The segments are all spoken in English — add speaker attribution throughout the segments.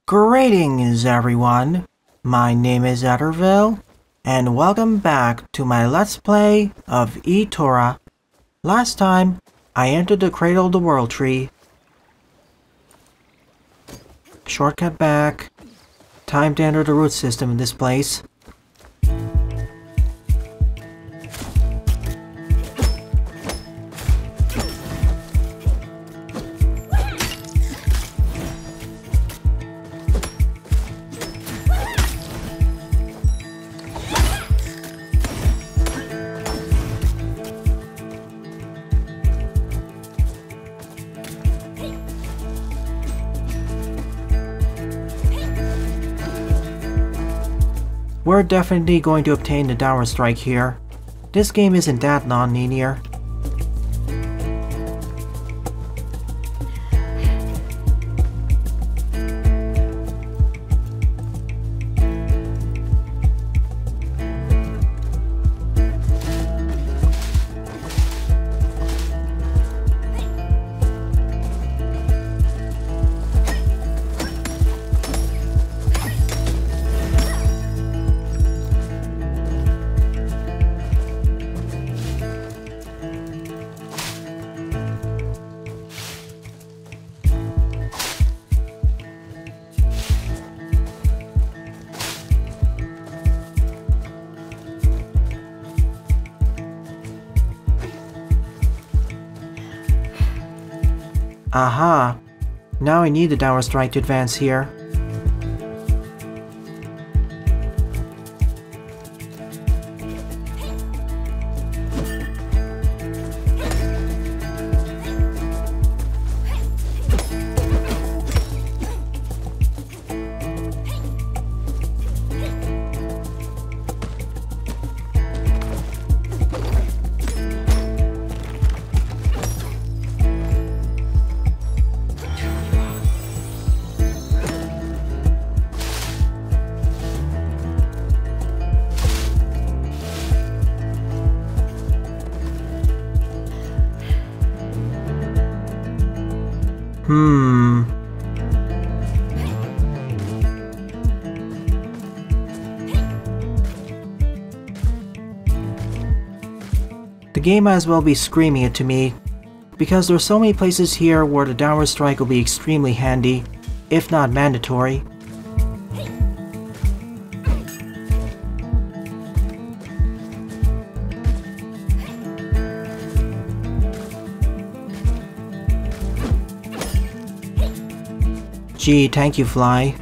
Speaker 1: Greetings everyone, my name is Etterville, and welcome back to my Let's Play of ITORAH. Last time, I entered the Cradle of the World Tree. Shortcut back. Time to enter the root system in this place. We're definitely going to obtain the downward strike here. This game isn't that non-linear. Aha! Now I need the downward strike to advance here. The game might as well be screaming it to me, because there are so many places here where the downward strike will be extremely handy, if not mandatory. Gee, thank you, Fly.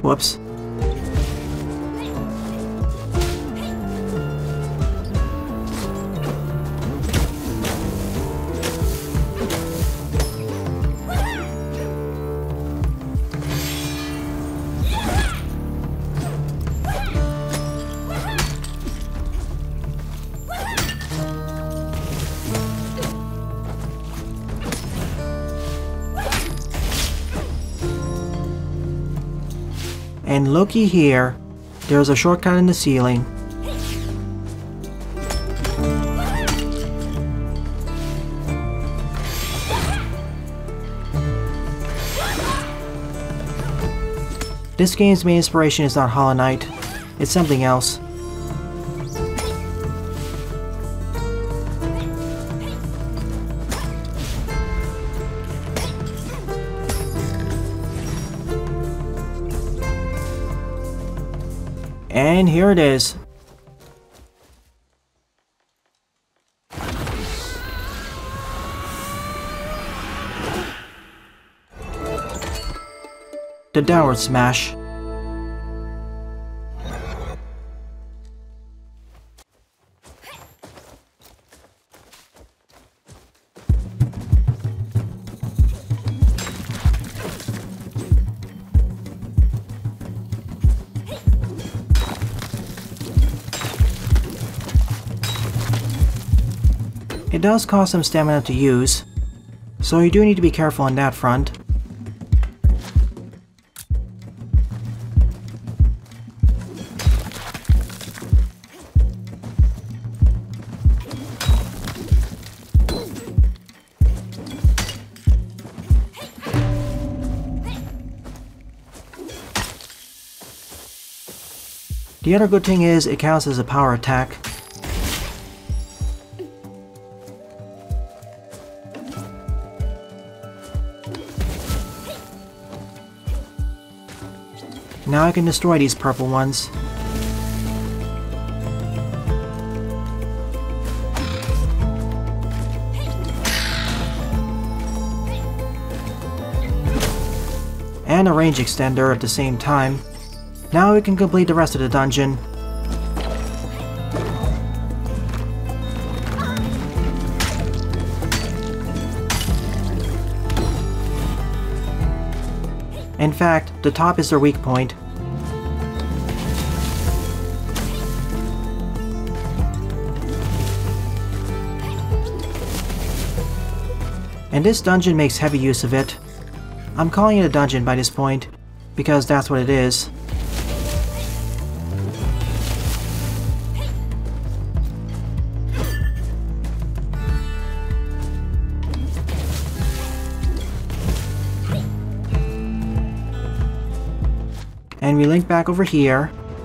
Speaker 1: Whoops. And looky here, there's a shortcut in the ceiling. This game's main inspiration is not Hollow Knight, it's something else. And here it is. The downward smash. It does cost some stamina to use, so you do need to be careful on that front. The other good thing is it counts as a power attack. Now I can destroy these purple ones. And a range extender at the same time. Now we can complete the rest of the dungeon. In fact, the top is their weak point. And this dungeon makes heavy use of it. I'm calling it a dungeon by this point, because that's what it is. And we link back over here.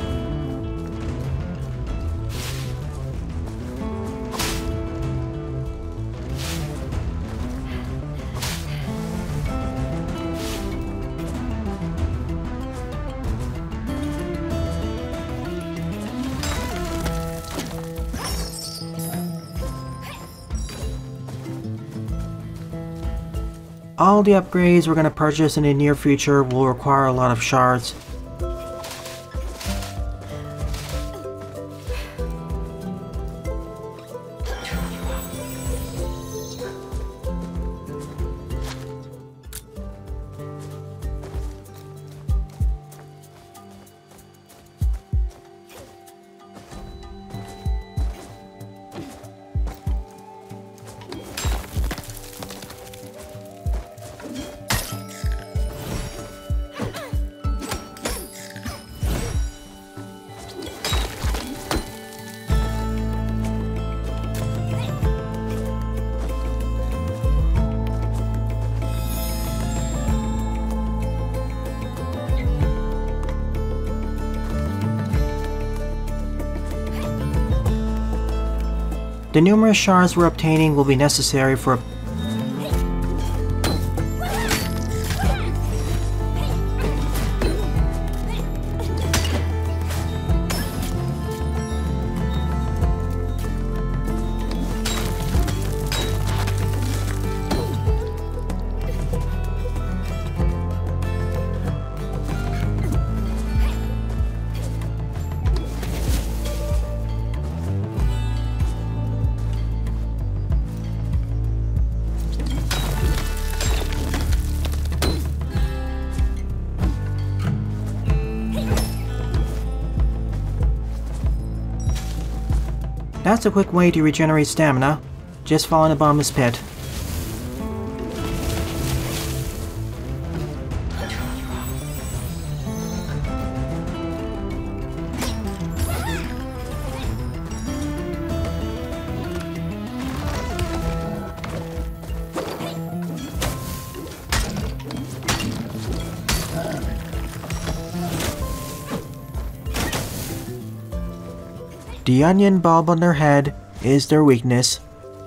Speaker 1: All the upgrades we're going to purchase in the near future will require a lot of shards. The numerous shards we're obtaining will be necessary for That's a quick way to regenerate stamina. Just fall in the bottomless pit. The onion bulb on their head is their weakness.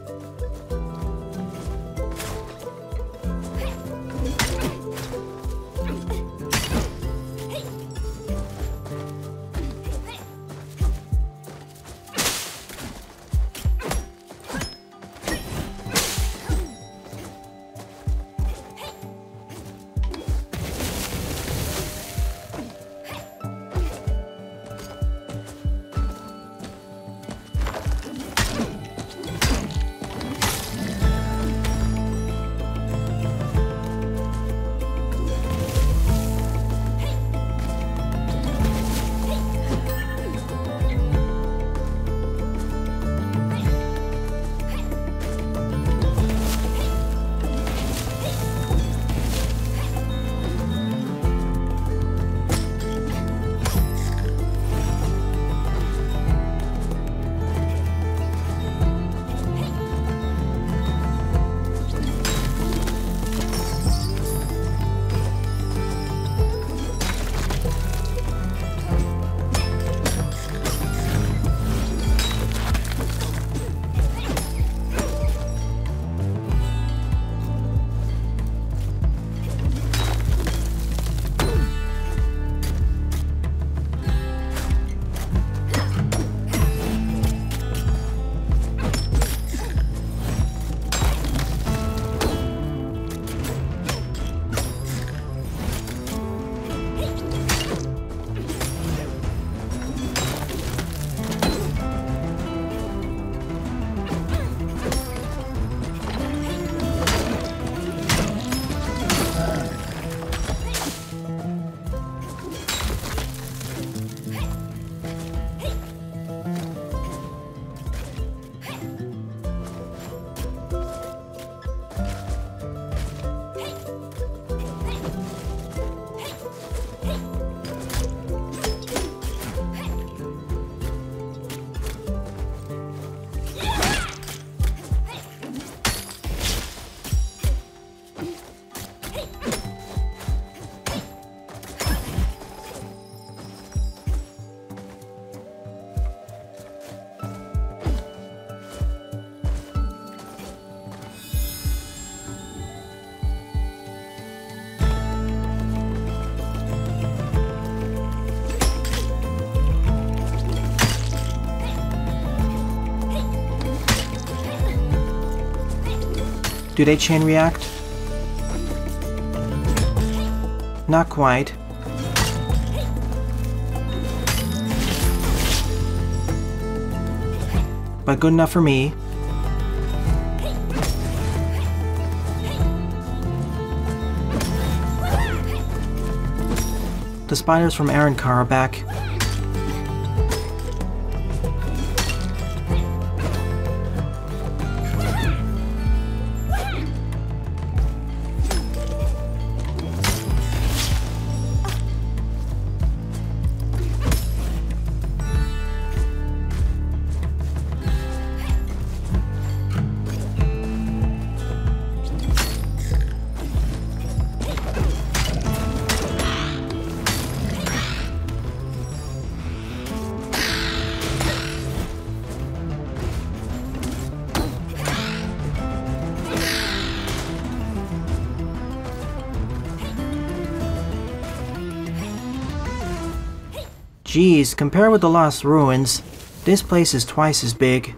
Speaker 1: Do they chain react? Not quite. But good enough for me. The spiders from Arankar are back. Geez, compared with the Lost Ruins, this place is twice as big.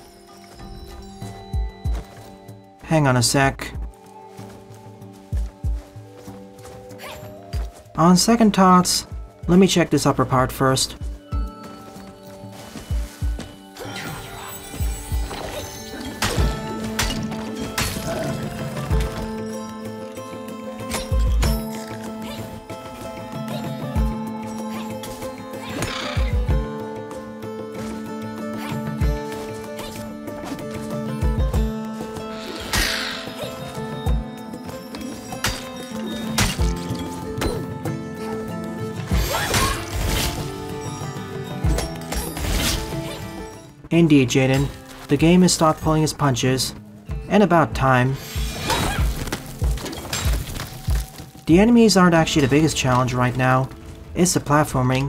Speaker 1: Hang on a sec. On second thoughts, let me check this upper part first. Indeed, Jaden. The game has stopped pulling its punches. And about time. The enemies aren't actually the biggest challenge right now. It's the platforming.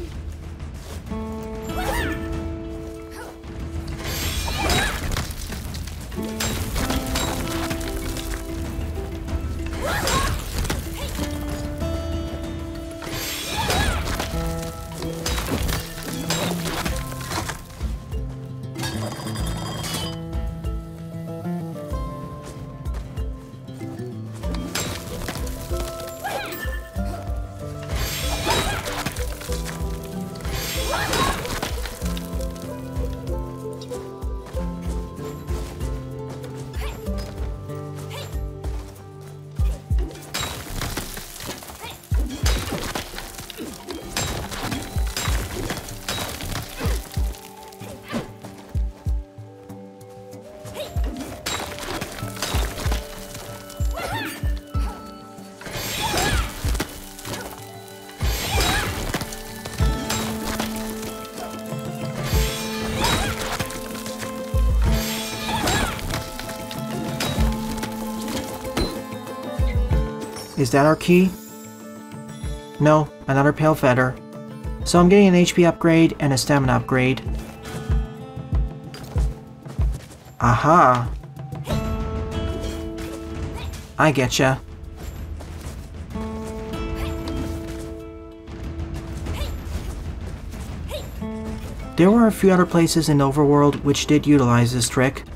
Speaker 1: Is that our key? No, another pale feather. So I'm getting an HP upgrade and a stamina upgrade. Aha! I getcha. There were a few other places in Overworld which did utilize this trick.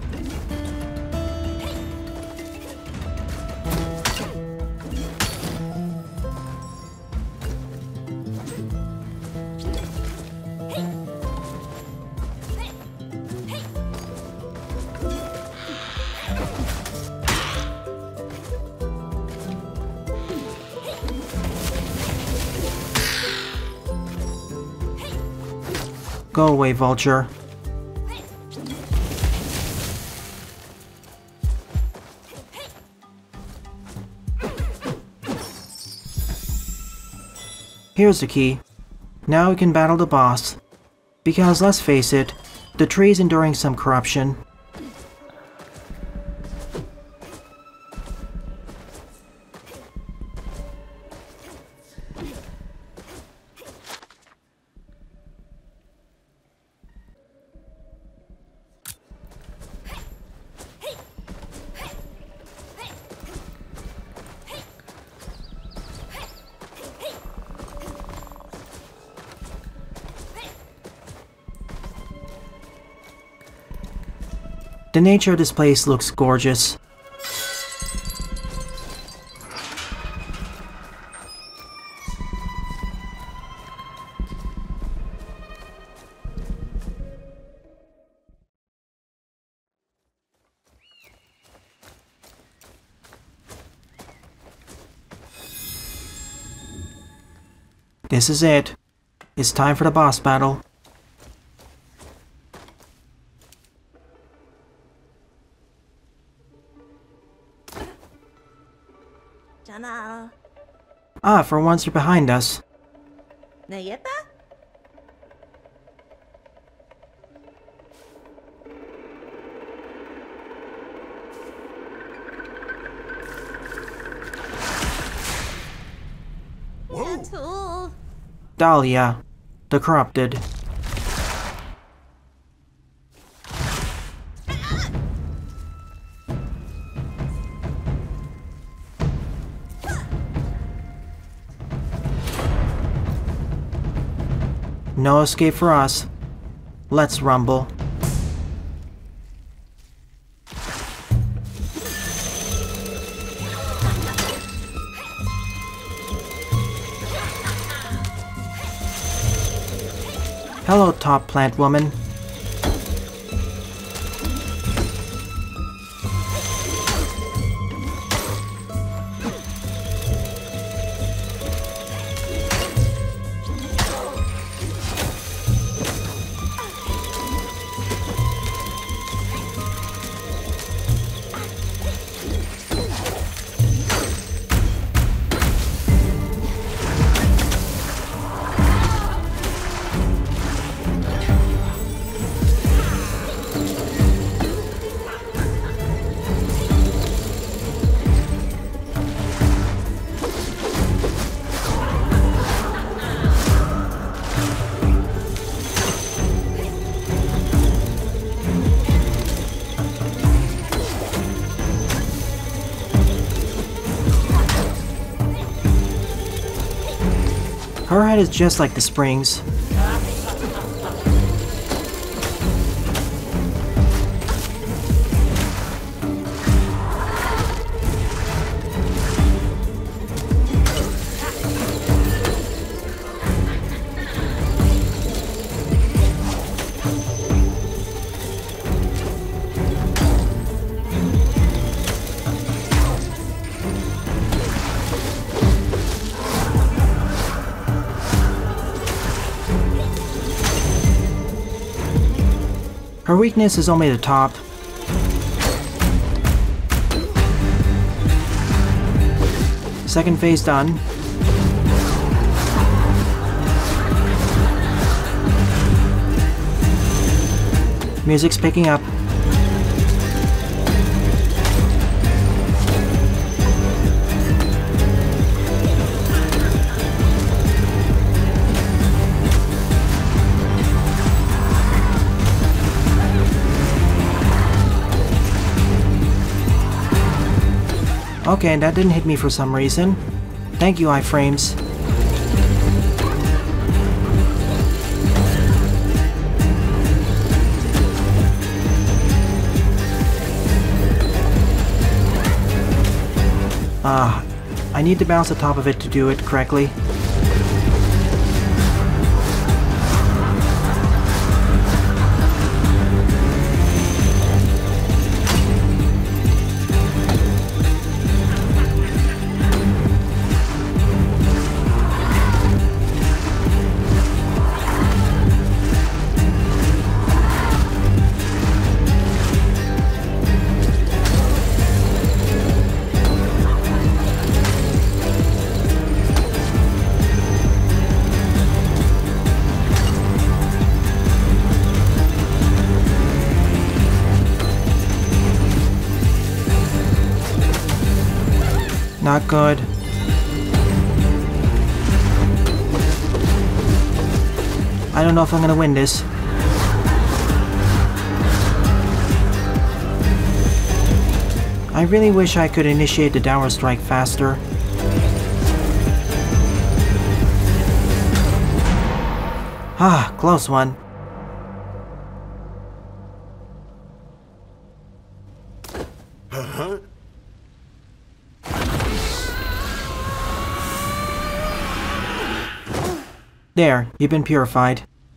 Speaker 1: Go away, Vulture. Here's the key. Now we can battle the boss. Because let's face it, the tree's enduring some corruption. The nature of this place looks gorgeous. This is it. It's time for the boss battle. Ah, for once you're behind us. Dhalia, the corrupted. No escape for us. Let's rumble. Hello, top plant woman. Her head is just like the springs. Her weakness is only the top. Second phase done. Music's picking up. Okay, that didn't hit me for some reason. Thank you, iframes. I need to bounce the top of it to do it correctly. Not good. I don't know if I'm gonna win this. I really wish I could initiate the downward strike faster. Ah, close one. There, you've been purified.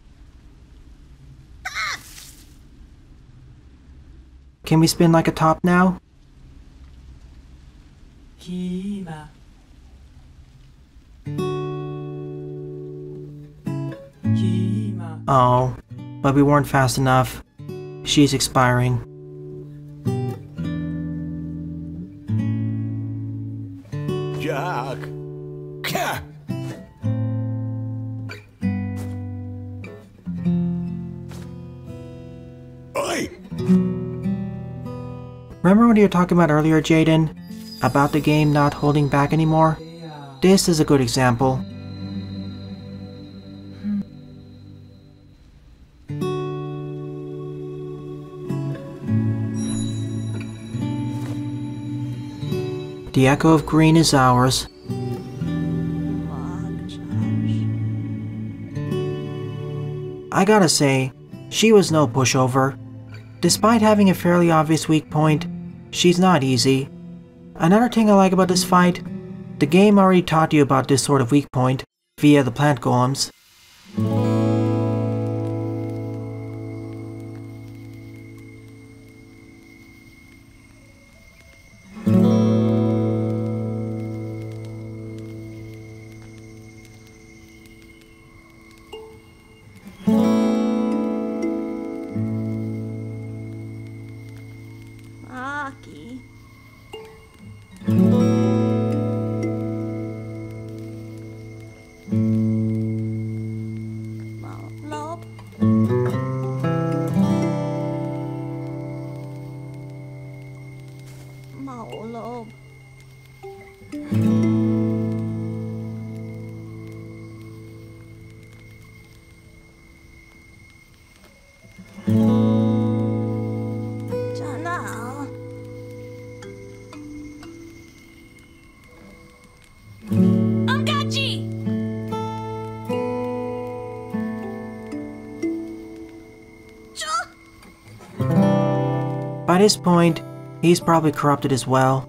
Speaker 1: Can we spin like a top now? Oh, but we weren't fast enough. She's expiring.
Speaker 2: Jack.
Speaker 1: Remember what you were talking about earlier, Jaden? About the game not holding back anymore? This is a good example. The echo of green is ours. I gotta say, she was no pushover. Despite having a fairly obvious weak point, she's not easy. Another thing I like about this fight, the game already taught you about this sort of weak point via the plant golems. By this point, he's probably corrupted as well.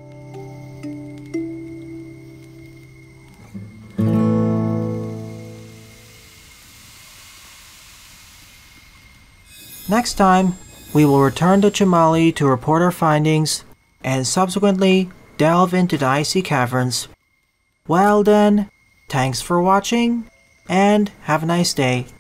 Speaker 1: Next time, we will return to Chamali to report our findings, and subsequently delve into the icy caverns. Well then, thanks for watching, and have a nice day.